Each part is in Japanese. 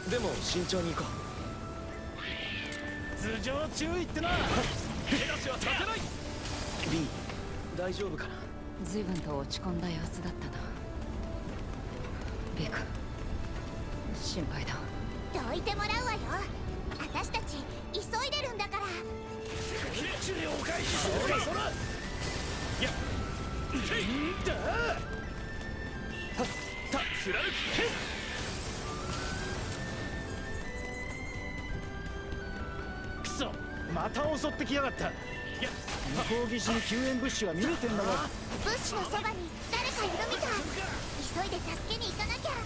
でも慎重に行こ頭上注意ってな。手出しはさせない。 B 大丈夫かな。 随分と落ち込んだ様子だったな。ビク、心配だ。 どいてもらうわよ。私たち急いでるんだから。 きっちりお返し。そらそら。いや、んだ。た貫く。くそ、また襲ってきやがった。いや、向こう岸に救援物資は見えてんだが。 物資のそばに誰かいるみたい。急いで助けに行かなきゃ。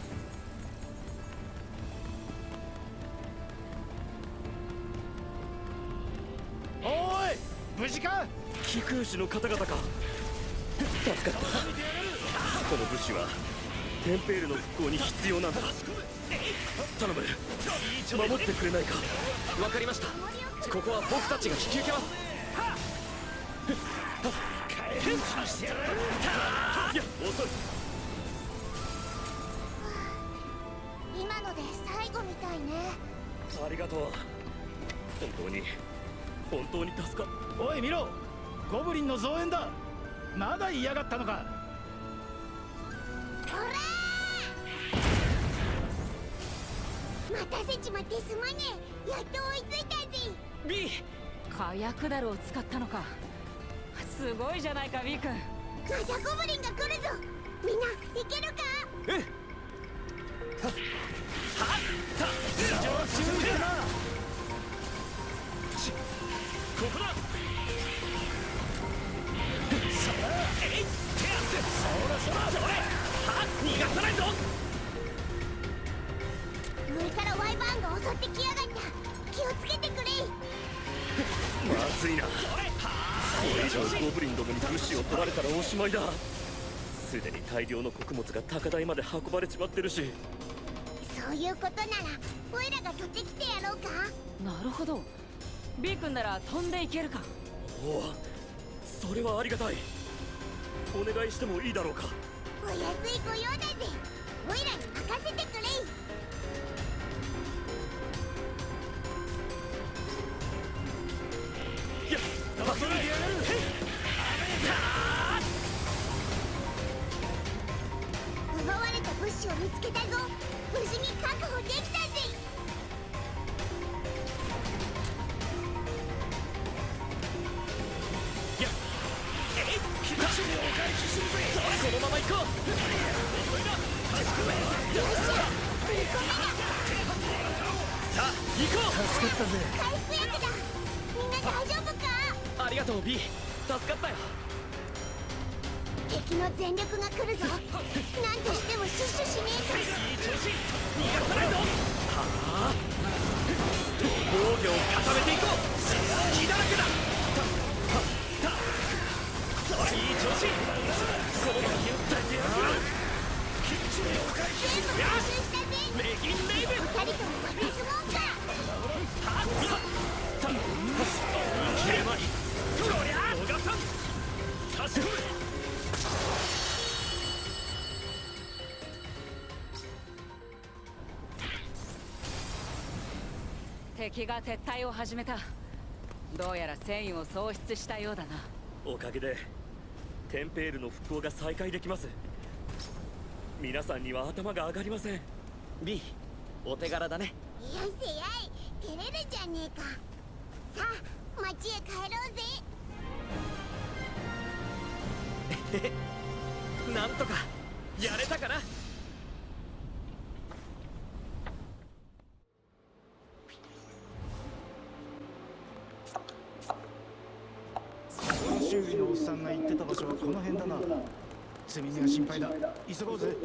おーい、無事か。 寄空士の方々か。助かった。この物資はテンペールの復興に必要なんだ。頼む、守ってくれないか。わかりました。ここは僕たちが引き受けます。いや、遅い。 今ので最後みたいね。 ありがとう。本当に助かっ。 おい見ろ、ゴブリンの増援だ。まだ嫌がったのか。 ほらー、待たせちまってすまねえ。やっと追いついたぜ。 B 火薬だるを使ったのか。すごいじゃないか B 君。 またゴブリンが来るぞ。みんな行けるか。 頭上注意ってな。ここだ。そら逃がさないぞ。 上からワイバーンが襲ってきやがった。気をつけてくれ。 まずいな。これ以上ゴブリンどもに物資を取られたらおしまいだ。すでに大量の穀物が高台まで運ばれちまってるし。 そういうことならオイラが取ってきてやろうか。 なるほど。 B 君なら飛んでいけるか。 おお、それはありがたい。お願いしてもいいだろうか。 お安いご用だぜ。オイラに任せてくれ。 いや、バトルでやる。 奪われた物資を見つけたぞ。無事に確保できたぜ。 いや、きっちりお返しするぜ。このまま行こう。 よっしゃ、2個目だ。 さあ行こう。 助かったぜ。 回復薬だ。みんな大丈夫か。 ありがとう B、 助かったよ。 敵の全力が来るぞ。なんとしてもシュッシュしねえと。 いい調子。逃がさないぞ。 防御を固めていこう。隙だらけだ。 いい調子。この先を伝えてやる。きっちりお返しする。 全部回収したぜ。 メギンレイブ。 二人とも渡すもんか。 切れまり。こりゃ小賀さん差し込め。 敵が撤退を始めた。どうやら戦意を喪失したようだな。 おかげでテンペールの復興が再開できます。皆さんには頭が上がりません。 B お手柄だね。 よせやい、照れるじゃねえか。さあ町へ帰ろうぜ。 なんとかやれたかな。 周囲のおっさんが言ってた場所はこの辺だな。積み荷が心配だ。急ごうぜ。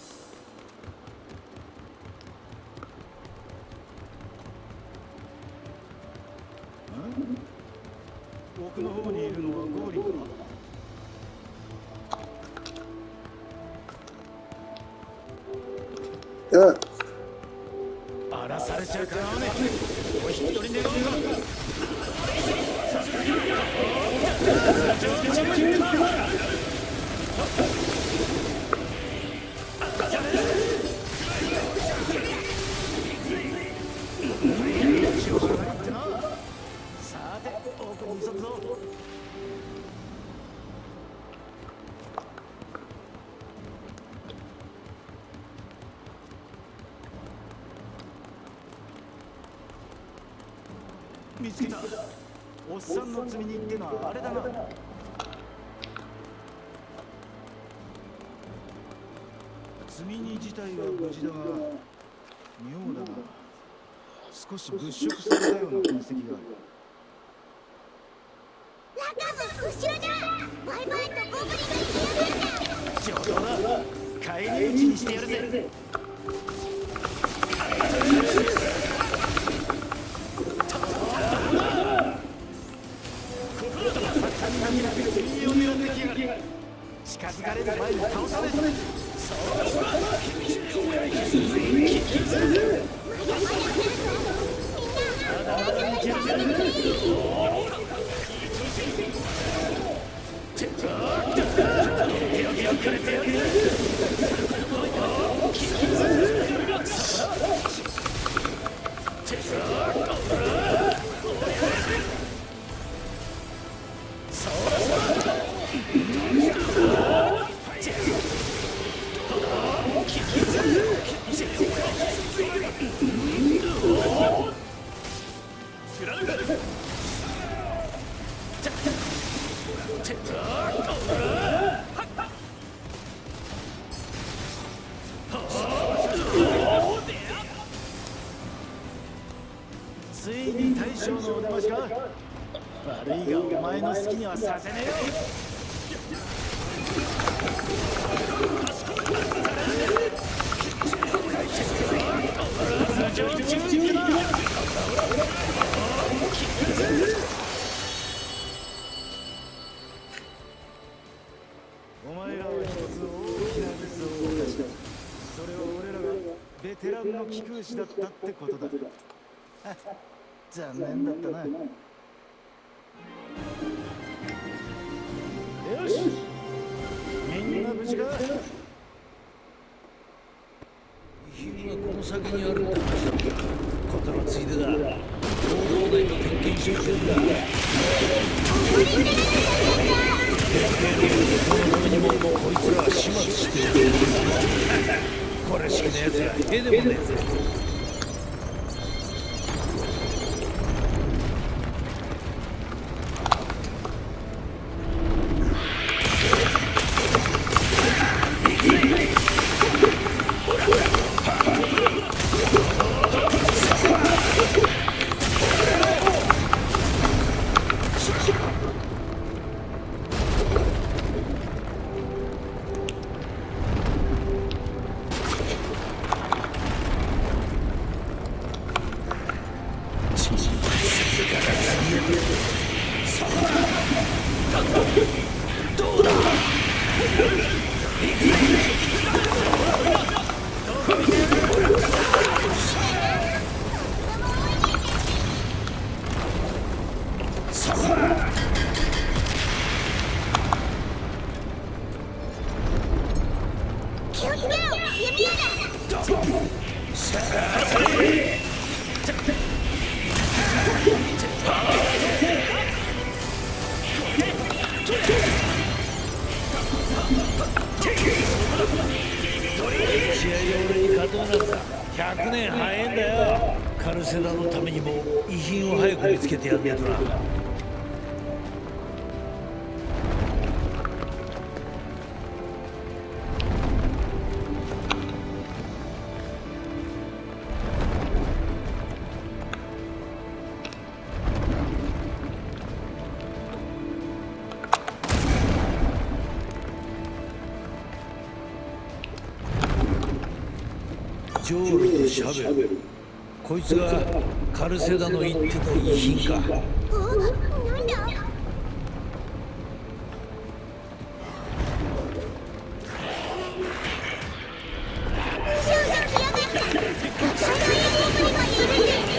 奥の方にいるのはゴーリーか。荒らされちゃうかね。お引き取り願おうか。 見つけた。おっさんの積み荷ってのはあれだな。積み荷自体は無事だが妙だな。少し物色されたような痕跡がある。 ラカブ後ろだ。バイバイとゴブリンがいるんだ。 冗談だ。帰り討ちにしてやるぜ。近づかれる前に倒される。ついに大将のお出ましか。悪いがお前の好きにはさせねえよ。お前らは一つ大きなミスを犯した。それは俺らがベテランの貴空士だったってことだ。残念だったな。よし、みんな無事か。 遺品はこの先にあるって話だった。ことのついでだ。東道内の点検所中だ。このためにもこいつらは始末してやる。これしきのやつらへでもねえぜ。 気をつけろ、弓矢だ。 試合で俺に勝とうなんざ100年早いんだよ。カルセダのためにも遺品を早く見つけてやんねえとな。ジョールとシャベル、こいつがカルセダの言ってた遺品か。 お、なんだ。少女来やがった。学校の英語部にまでいるんだ。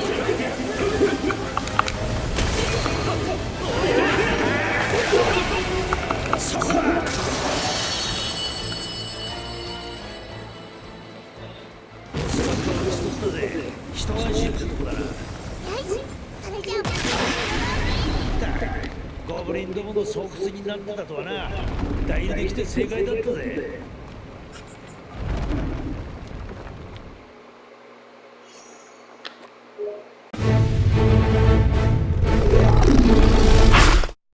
一安心ってとこだな。 よし、それじゃあゴブリンどもの巣窟になってたとはな。代理できて正解だったぜ。